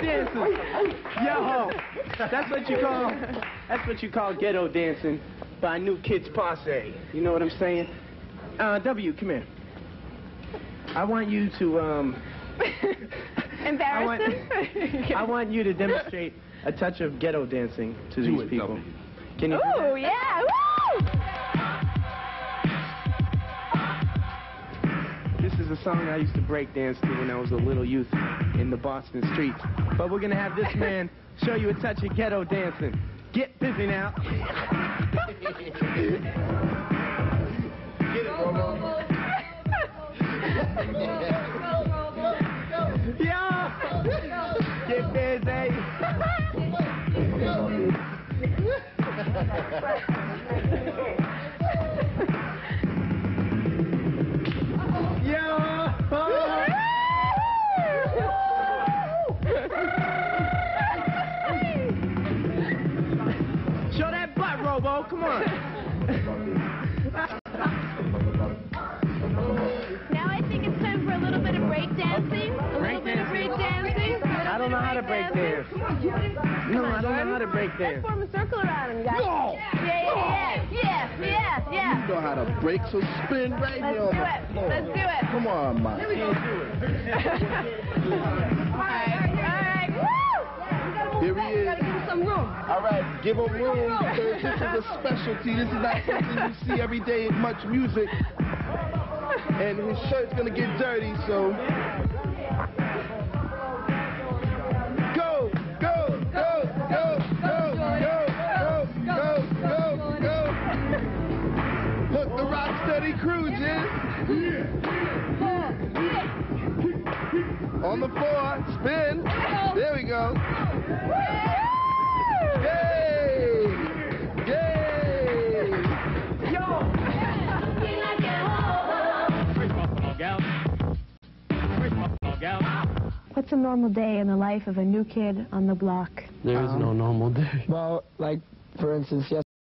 dancing. Yo, that's what you call ghetto dancing by New Kids Posse. You know what I'm saying? W, come here. I want you to embarrass him? I want you to demonstrate a touch of ghetto dancing to these people. W. Can you? Ooh, yeah, woo! This is a song I used to break dance to when I was a little youth in the Boston streets. But we're gonna have this man show you a touch of ghetto dancing. Get busy now. Get it, Robo. Yo! Get busy. Show that butt, Robo. Come on. Now I think it's time for a little bit of break dancing. I don't know how to break dance. No, I don't know how to break dance. Let's form a circle around him, guys. No. Yeah. You know how to break, so spin right Let's there on do the it. floor. Let's do it. Come on, man. All right. Woo! Here he is. Gotta give him some room. All right, give him room because this is a specialty. This is not something you see every day in much music. And his shirt's gonna get dirty, so. Go, go, go, go, go, go, go, go, go, go. Look, the Rocksteady crew, Jim. On the floor, spin. There we go. Yay! Yay! Yo! What's a normal day in the life of a new kid on the block? There is no normal day. Well, like, for instance,